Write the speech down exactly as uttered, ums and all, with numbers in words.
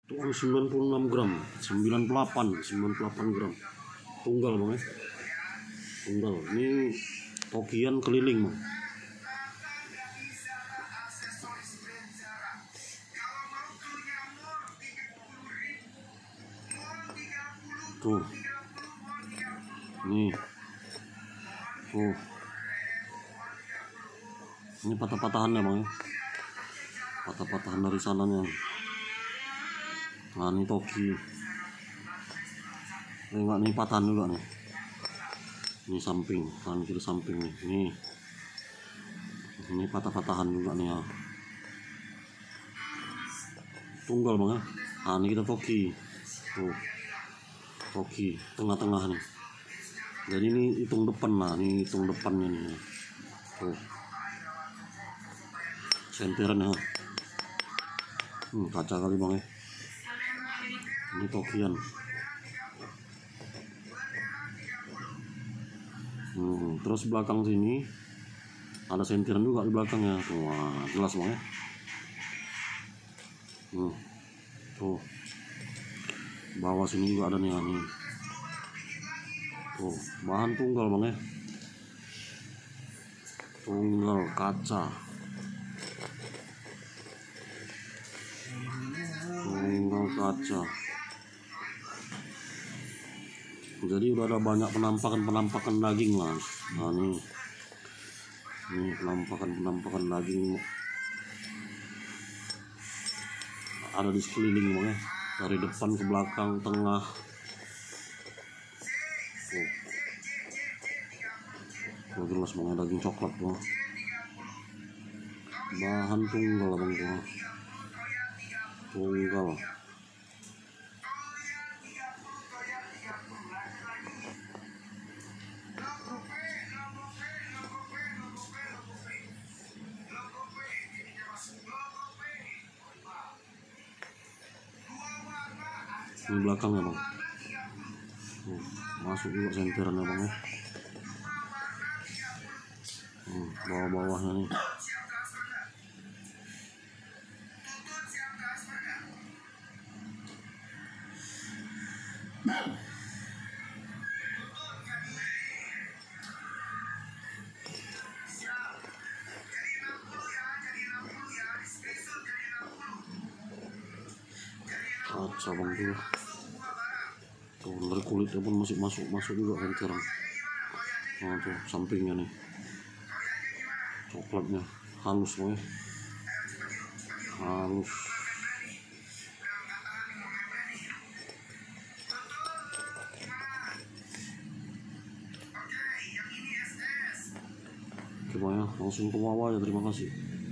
Tuang sembilan puluh enam gram, sembilan puluh delapan, sembilan puluh delapan gram. Tunggal bang ya. Tunggal. Ini tokian keliling bang. Tuh. Nih. Tuh. Ini patah-patahannya bang ya. Patah-patahan dari sananya. Nah ini toki. Ini enggak nih patahan juga nih. Ini samping, kanan kiri samping nih. Nih. Ini patah-patahan juga nih ya. Tunggal bang ya. Nah ini kita toki. Tuh. Toki tengah-tengah nih. Jadi ini hitung depan lah, ini hitung depannya nih. Tuh. Sentiran ya. Hmm, kaca kali bang ya. Ini tokian. Hmm, terus belakang sini ada sentiran juga di belakangnya. Wah, jelas bang ya. Hmm, tuh. Bawah sini juga ada nih, nih. Tuh, bahan tunggal bang ya. Tunggal kaca. Tunggal kaca. Jadi udah ada banyak penampakan-penampakan daging lah. Nah nih, ini penampakan-penampakan daging ada di sekeliling bang ya. Dari depan ke belakang, tengah. Tuh. Tuh jelas bang ya, daging coklat bang. Bahan tunggal bang tuh. Tunggal. Ini belakangnya bang. Tuh, masuk juga sentirannya bang ya. Hmm, bawah-bawahnya nih. Kaca bang tuh. Tuh dari kulitnya pun masih masuk masuk juga sentiran. Nah tuh sampingnya nih. Coklatnya halus bang ya. Halus. Oke bang ya, langsung ke bawah ya, terima kasih.